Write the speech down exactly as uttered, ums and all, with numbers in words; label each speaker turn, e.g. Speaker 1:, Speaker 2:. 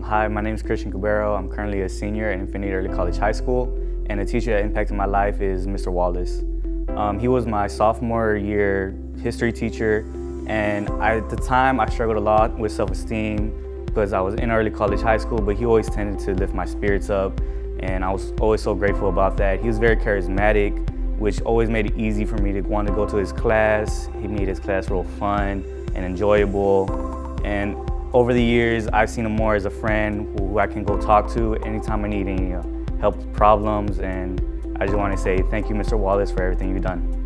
Speaker 1: Hi, my name is Cubero. I'm currently a senior at Infinity Early College High School, and a teacher that impacted my life is Mister Wallace. Um, he was my sophomore year history teacher, and I, at the time I struggled a lot with self-esteem because I was in early college high school, but he always tended to lift my spirits up, and I was always so grateful about that. He was very charismatic, which always made it easy for me to want to go to his class. He made his class real fun and enjoyable. And over the years, I've seen him more as a friend who I can go talk to anytime I need any help with problems. And I just want to say thank you, Mister Wallace, for everything you've done.